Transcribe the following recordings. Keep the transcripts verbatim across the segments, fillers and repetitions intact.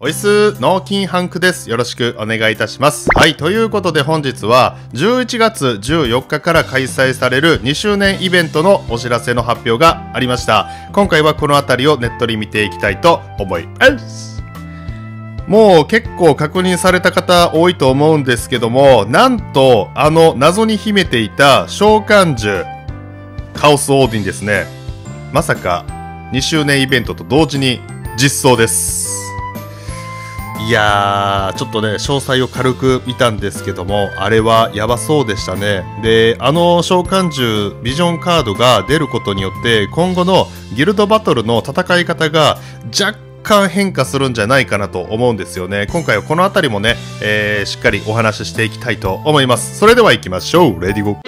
おいす脳筋ハンクです。よろしくお願いいたします。はい、ということで本日はじゅういちがつじゅうよっかから開催されるにしゅうねんイベントのお知らせの発表がありました。今回はこのあたりをネットに見ていきたいと思います。もう結構確認された方多いと思うんですけども、なんとあの謎に秘めていた召喚獣カオスオーディンですね。まさかにしゅうねんイベントと同時に実装です。いやー、ちょっとね、詳細を軽く見たんですけども、あれはやばそうでしたね。で、あの召喚獣ビジョンカードが出ることによって、今後のギルドバトルの戦い方が若干変化するんじゃないかなと思うんですよね。今回はこのあたりもね、えー、しっかりお話ししていきたいと思います。それでは行きましょう。レディゴー。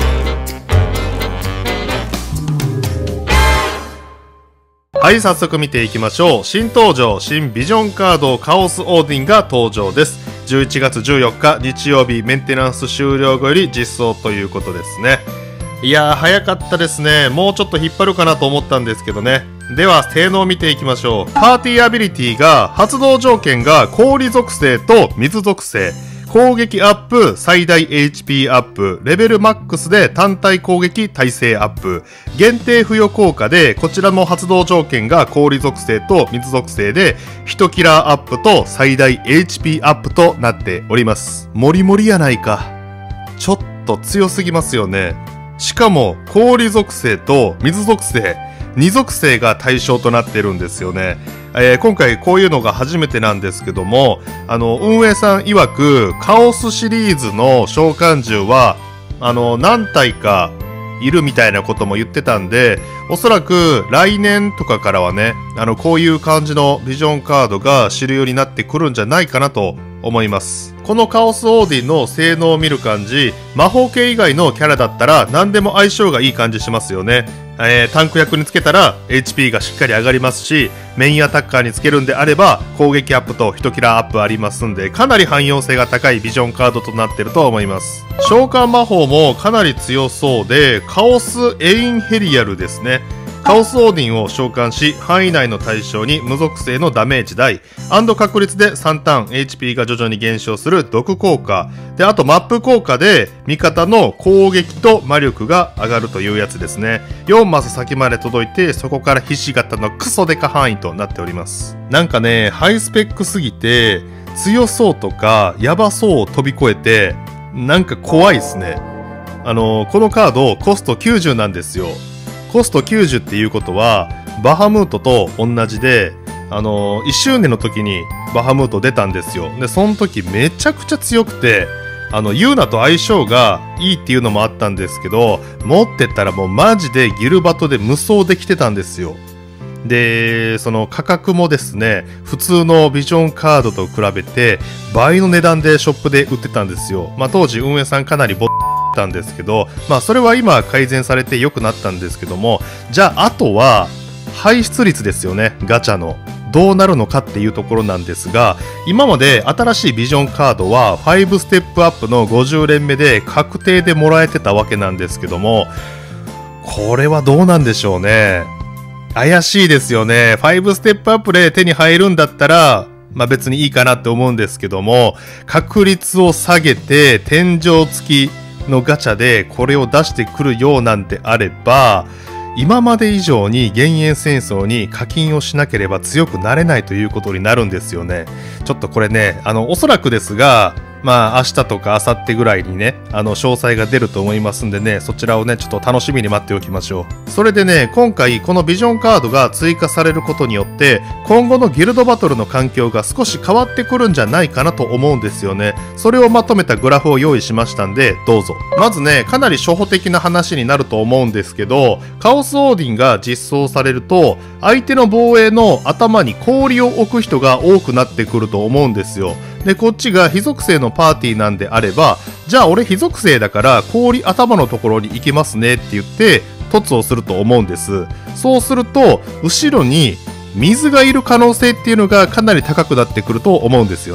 はい、早速見ていきましょう。新登場、新ビジョンカードカオスオーディンが登場です。じゅういちがつじゅうよっか日曜日、メンテナンス終了後より実装ということですね。いやー、早かったですね。もうちょっと引っ張るかなと思ったんですけどね。では、性能を見ていきましょう。パーティーアビリティが、発動条件が氷属性と水属性。攻撃アップ、最大 エイチピー アップ、レベルマックスで単体攻撃耐性アップ、限定付与効果で、こちらも発動条件が氷属性と水属性で、いちキラーアップと最大 エイチピー アップとなっております。もりもりやないか。ちょっと強すぎますよね。しかも、氷属性と水属性、に属性が対象となってるんですよね。えー、今回こういうのが初めてなんですけども、あの、運営さん曰く、カオスシリーズの召喚獣は、あの、何体かいるみたいなことも言ってたんで、おそらく来年とかからはね、あの、こういう感じのビジョンカードが主流になってくるんじゃないかなと思います。このカオスオーディンの性能を見る感じ、魔法系以外のキャラだったら何でも相性がいい感じしますよね。えー、タンク役につけたら エイチピー がしっかり上がりますし、メインアタッカーにつけるんであれば攻撃アップといちキラーアップありますんで、かなり汎用性が高いビジョンカードとなっていると思います。召喚魔法もかなり強そうで、カオスエインヘリアルですね。カオスオーディンを召喚し、範囲内の対象に無属性のダメージ大、確率でさんターン エイチピー が徐々に減少する毒効果。で、あとマップ効果で味方の攻撃と魔力が上がるというやつですね。よんマス先まで届いて、そこからひし形のクソデカ範囲となっております。なんかね、ハイスペックすぎて、強そうとかヤバそうを飛び越えて、なんか怖いですね。あの、このカードコストきゅうじゅうなんですよ。コストきゅうじゅうっていうことは、バハムートと同じで、あのー、いっしゅうねんの時にバハムート出たんですよ。で、その時めちゃくちゃ強くて、あの、ユーナと相性がいいっていうのもあったんですけど、持ってったらもうマジでギルバトで無双できてたんですよ。で、その価格もですね、普通のビジョンカードと比べて倍の値段でショップで売ってたんですよ。まあ当時運営さんかなりボッたんですけど、まあそれは今改善されて良くなったんですけども、じゃああとは排出率ですよね。ガチャのどうなるのかっていうところなんですが、今まで新しいビジョンカードはごステップアップのごじゅう連目で確定でもらえてたわけなんですけども、これはどうなんでしょうね。怪しいですよね。ごステップアップで手に入るんだったらまあ別にいいかなって思うんですけども、確率を下げて天井付きのガチャでこれを出してくるようなんであれば、今まで以上に幻影戦争に課金をしなければ強くなれないということになるんですよね。ちょっとこれね、あのおそらくですが、まあ明日とか明後日ぐらいにね、あの詳細が出ると思いますんでね、そちらをねちょっと楽しみに待っておきましょう。それでね、今回このビジョンカードが追加されることによって今後のギルドバトルの環境が少し変わってくるんじゃないかなと思うんですよね。それをまとめたグラフを用意しましたんでどうぞ。まずね、かなり初歩的な話になると思うんですけど、カオスオーディンが実装されると相手の防衛の頭に氷を置く人が多くなってくると思うんですよ。で、こっちが非属性のパーティーなんであれば、じゃあ俺非属性だから氷頭のところに行けますねって言って凸をすると思うんです。そうすると後ろに水がいる可能性っていうのがかなり高くなってくると思うんですよね。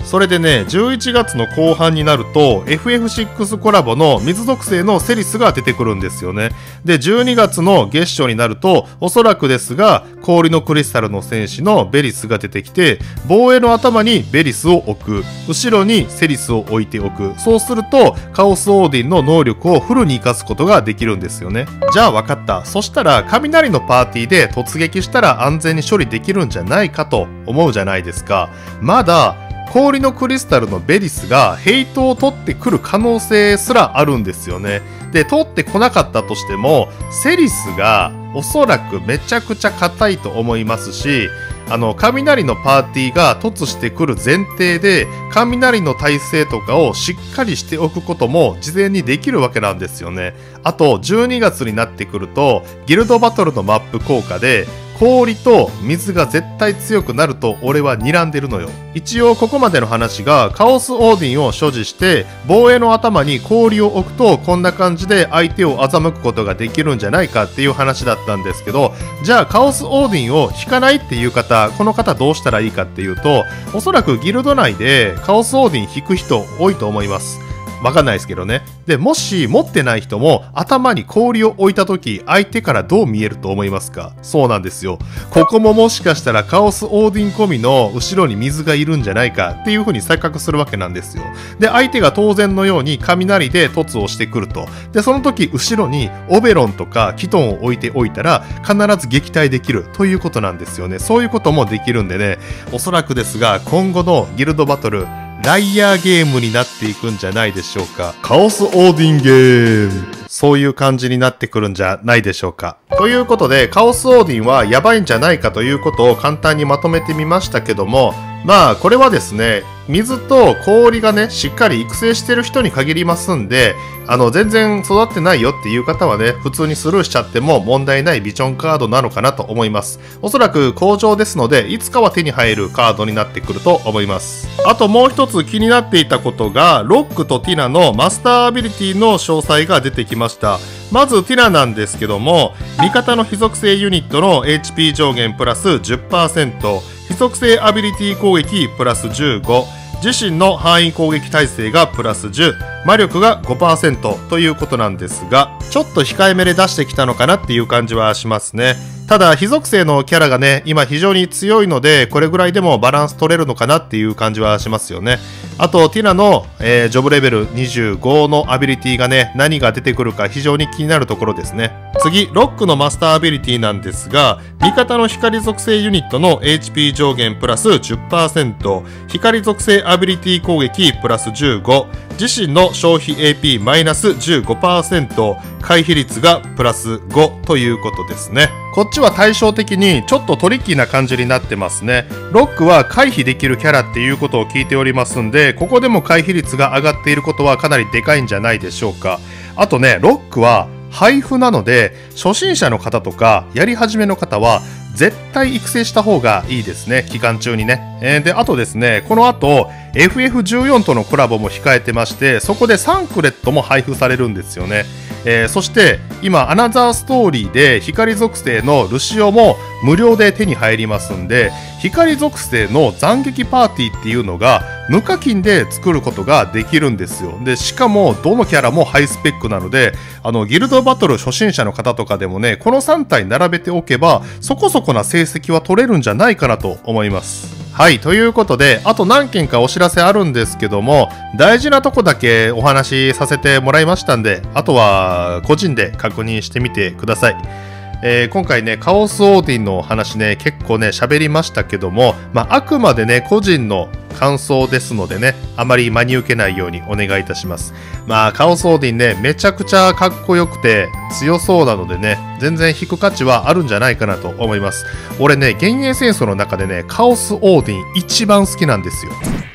それでね、じゅういちがつの後半になると エフエフシックス コラボの水属性のセリスが出てくるんですよね。で、じゅうにがつの月初になると、おそらくですが、氷のクリスタルの戦士のベリスが出てきて、防衛の頭にベリスを置く、後ろにセリスを置いておく。そうすると、カオスオーディンの能力をフルに活かすことができるんですよね。じゃあ分かった。そしたら、雷のパーティーで突撃したら安全に処理できるんじゃないかと思うじゃないですか。まだ、氷のクリスタルのベリスがヘイトを取ってくる可能性すらあるんですよね。で、取ってこなかったとしても、セリスがおそらくめちゃくちゃ硬いと思いますし、あの、雷のパーティーが突してくる前提で、雷の耐性とかをしっかりしておくことも事前にできるわけなんですよね。あと、じゅうにがつになってくると、ギルドバトルのマップ効果で、氷と水が絶対強くなると俺は睨んでるのよ。一応ここまでの話がカオスオーディンを所持して防衛の頭に氷を置くとこんな感じで相手を欺くことができるんじゃないかっていう話だったんですけど、じゃあカオスオーディンを引かないっていう方、この方どうしたらいいかっていうと、おそらくギルド内でカオスオーディン引く人多いと思います。わかんないですけどね。で、もし持ってない人も頭に氷を置いた時、相手からどう見えると思いますか？そうなんですよ。ここももしかしたらカオスオーディン込みの後ろに水がいるんじゃないかっていう風に錯覚するわけなんですよ。で、相手が当然のように雷で突をしてくると。で、その時後ろにオベロンとかキトンを置いておいたら必ず撃退できるということなんですよね。そういうこともできるんでね、おそらくですが今後のギルドバトル、ライアーゲームになっていくんじゃないでしょうか。カオスオーディンゲーム。そういう感じになってくるんじゃないでしょうか。ということで、カオスオーディンはやばいんじゃないかということを簡単にまとめてみましたけども、まあこれはですね、水と氷がね、しっかり育成してる人に限りますんで、あの全然育ってないよっていう方はね、普通にスルーしちゃっても問題ないビジョンカードなのかなと思います。おそらく好調ですので、いつかは手に入るカードになってくると思います。あともう一つ気になっていたことが、ロックとティナのマスターアビリティの詳細が出てきました。まずティナなんですけども、味方の非属性ユニットの エイチピー 上限プラス じゅっパーセント、非属性アビリティ攻撃プラスじゅうご、自身の範囲攻撃耐性がプラスじゅう、魔力が ごパーセント ということなんですが、ちょっと控えめで出してきたのかなっていう感じはしますね。ただ非属性のキャラがね、今非常に強いので、これぐらいでもバランス取れるのかなっていう感じはしますよね。あとティナの、えー、ジョブレベルにじゅうごのアビリティがね、何が出てくるか非常に気になるところですね。次、ロックのマスターアビリティなんですが、味方の光属性ユニットの エイチピー 上限プラス じゅっパーセント、光属性アビリティ攻撃プラスじゅうご、自身の消費 エーピー マイナス じゅうごパーセント、回避率がプラスごということですね。こっちは対照的にちょっとトリッキーな感じになってますね。ロックは回避できるキャラっていうことを聞いておりますんで、ここでも回避率が上がっていることはかなりでかいんじゃないでしょうか。あとね、ロックは配布なので、初心者の方とかやり始めの方は絶対育成した方がいいですね、期間中にね。えー、で、あとですね、この後 エフエフじゅうよん とのコラボも控えてまして、そこでサンクレットも配布されるんですよね。えー、そして今アナザーストーリーで光属性のルシオも無料で手に入りますんで、光属性の斬撃パーティーっていうのが無課金で作ることができるんですよ。で、しかもどのキャラもハイスペックなので、あのギルドバトル初心者の方とかでもね、このさん体並べておけばそこそこな成績は取れるんじゃないかなと思います。はい、ということで、あと何件かお知らせあるんですけども、大事なとこだけお話しさせてもらいましたんで、あとは個人で確認してみてください。えー、今回ね、カオスオーディンの話ね、結構ね、喋りましたけども、まあ、あくまでね、個人の感想ですのでね、あまり真に受けないようにお願いいたします。まあ、カオスオーディンね、めちゃくちゃかっこよくて強そうなのでね、全然引く価値はあるんじゃないかなと思います。俺ね、幻影戦争の中でね、カオスオーディン一番好きなんですよ。